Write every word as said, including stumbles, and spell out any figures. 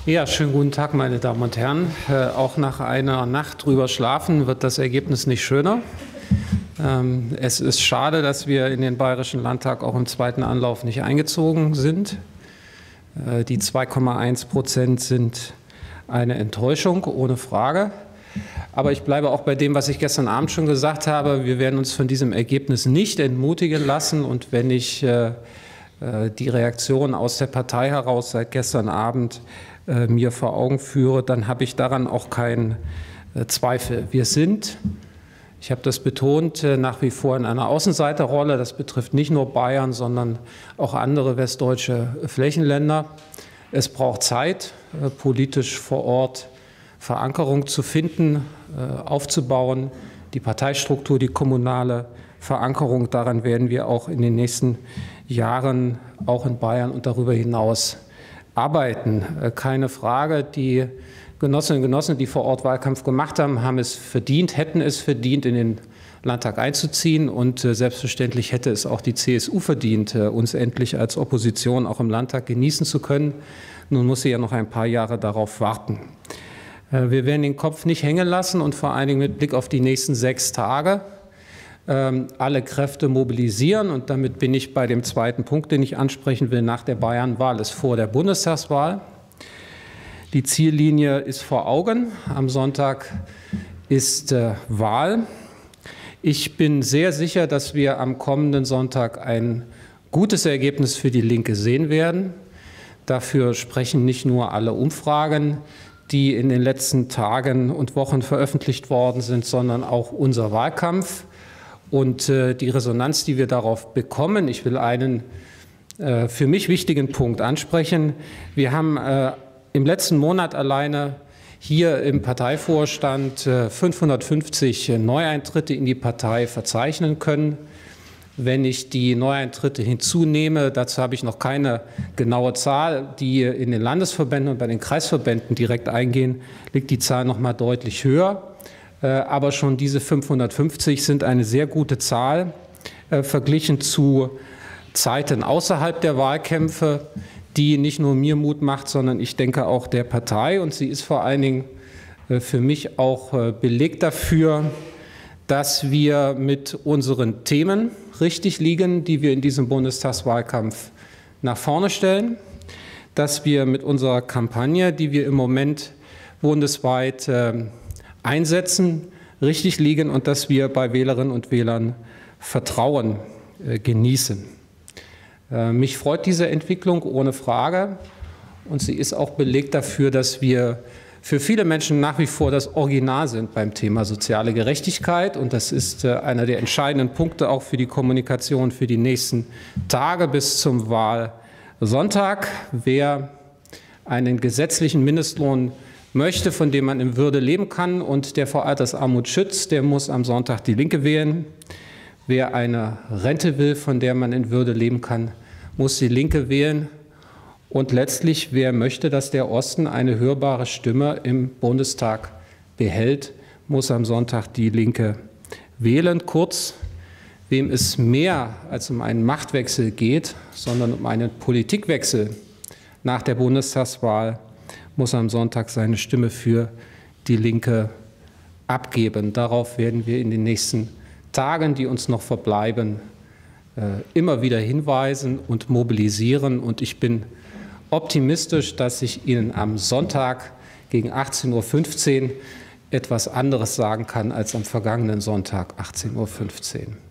Ja, schönen guten Tag, meine Damen und Herren. Äh, auch nach einer Nacht drüber schlafen wird das Ergebnis nicht schöner. Ähm, es ist schade, dass wir in den Bayerischen Landtag auch im zweiten Anlauf nicht eingezogen sind. Äh, die zwei Komma eins Prozent sind eine Enttäuschung, ohne Frage. Aber ich bleibe auch bei dem, was ich gestern Abend schon gesagt habe. Wir werden uns von diesem Ergebnis nicht entmutigen lassen. Und wenn ich äh, die Reaktion aus der Partei heraus seit gestern Abend äh, mir vor Augen führe, dann habe ich daran auch keinen äh, Zweifel. Wir sind, ich habe das betont, äh, nach wie vor in einer Außenseiterrolle. Das betrifft nicht nur Bayern, sondern auch andere westdeutsche Flächenländer. Es braucht Zeit, äh, politisch vor Ort Verankerung zu finden, äh, aufzubauen, die Parteistruktur, die kommunale Verankerung. Daran werden wir auch in den nächsten Jahren, auch in Bayern und darüber hinaus, arbeiten. Keine Frage, die Genossinnen und Genossen, die vor Ort Wahlkampf gemacht haben, haben es verdient, hätten es verdient, in den Landtag einzuziehen. Und selbstverständlich hätte es auch die C S U verdient, uns endlich als Opposition auch im Landtag genießen zu können. Nun muss sie ja noch ein paar Jahre darauf warten. Wir werden den Kopf nicht hängen lassen und vor allen Dingen mit Blick auf die nächsten sechs Tage alle Kräfte mobilisieren. Und damit bin ich bei dem zweiten Punkt, den ich ansprechen will. Nach der Bayernwahl ist vor der Bundestagswahl. Die Ziellinie ist vor Augen. Am Sonntag ist äh, Wahl. Ich bin sehr sicher, dass wir am kommenden Sonntag ein gutes Ergebnis für die Linke sehen werden. Dafür sprechen nicht nur alle Umfragen, die in den letzten Tagen und Wochen veröffentlicht worden sind, sondern auch unser Wahlkampf. Und äh, die Resonanz, die wir darauf bekommen, ich will einen äh, für mich wichtigen Punkt ansprechen. Wir haben äh, im letzten Monat alleine hier im Parteivorstand äh, fünfhundertfünfzig Neueintritte in die Partei verzeichnen können. Wenn ich die Neueintritte hinzunehme, dazu habe ich noch keine genaue Zahl, die in den Landesverbänden und bei den Kreisverbänden direkt eingehen, liegt die Zahl noch mal deutlich höher. Aber schon diese fünfhundertfünfzig sind eine sehr gute Zahl, äh, verglichen zu Zeiten außerhalb der Wahlkämpfe, die nicht nur mir Mut macht, sondern ich denke auch der Partei. Und sie ist vor allen Dingen äh, für mich auch äh, Beleg dafür, dass wir mit unseren Themen richtig liegen, die wir in diesem Bundestagswahlkampf nach vorne stellen, dass wir mit unserer Kampagne, die wir im Moment bundesweit äh, einsetzen, richtig liegen und dass wir bei Wählerinnen und Wählern Vertrauen äh, genießen. Äh, mich freut diese Entwicklung ohne Frage und sie ist auch Beleg dafür, dass wir für viele Menschen nach wie vor das Original sind beim Thema soziale Gerechtigkeit und das ist äh, einer der entscheidenden Punkte auch für die Kommunikation für die nächsten Tage bis zum Wahlsonntag. Wer einen gesetzlichen Mindestlohn möchte, von dem man in Würde leben kann und der vor Altersarmut schützt, der muss am Sonntag die Linke wählen. Wer eine Rente will, von der man in Würde leben kann, muss die Linke wählen. Und letztlich, wer möchte, dass der Osten eine hörbare Stimme im Bundestag behält, muss am Sonntag die Linke wählen. Kurz, wem es mehr als um einen Machtwechsel geht, sondern um einen Politikwechsel nach der Bundestagswahl, muss am Sonntag seine Stimme für die Linke abgeben. Darauf werden wir in den nächsten Tagen, die uns noch verbleiben, immer wieder hinweisen und mobilisieren. Und ich bin optimistisch, dass ich Ihnen am Sonntag gegen achtzehn Uhr fünfzehn etwas anderes sagen kann als am vergangenen Sonntag achtzehn Uhr fünfzehn.